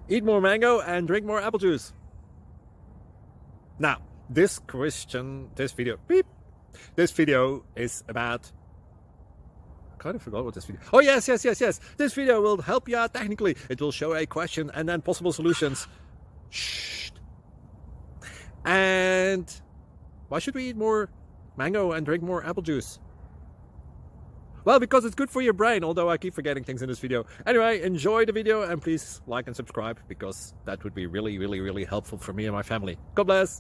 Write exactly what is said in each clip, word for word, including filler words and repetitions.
Eat more mango and drink more apple juice. Now, this question, this video, beep, this video is about, I kind of forgot what this video, oh yes, yes, yes, yes, this video will help you out technically. It will show a question and then possible solutions. Shh. And why should we eat more mango and drink more apple juice? Well, because it's good for your brain, although I keep forgetting things in this video. Anyway, enjoy the video and please like and subscribe, because that would be really, really, really helpful for me and my family. God bless!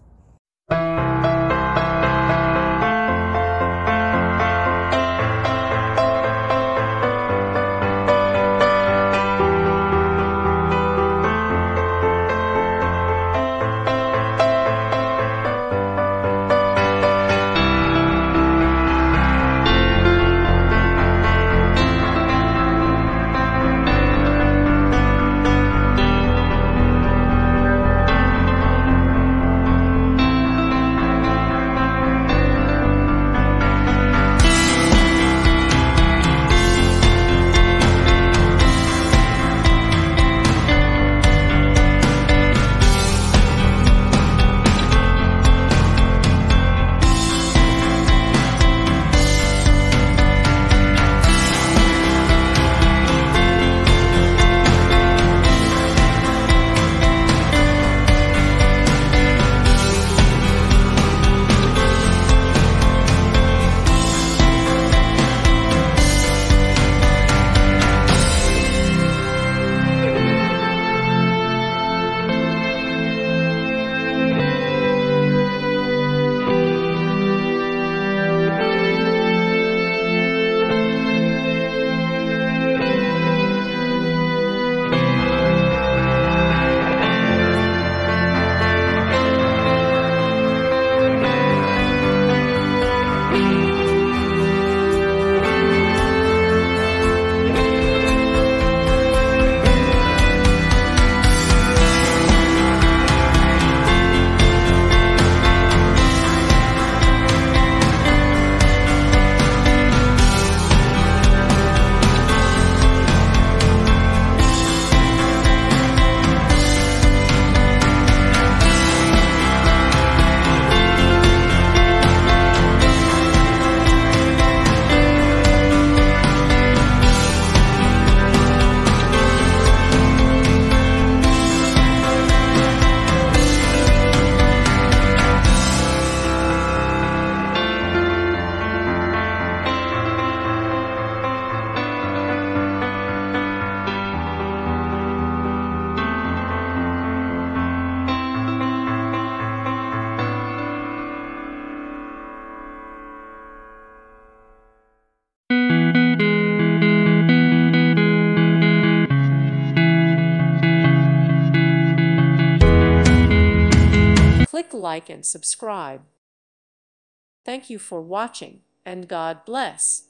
Click like and subscribe. Thank you for watching, and God bless.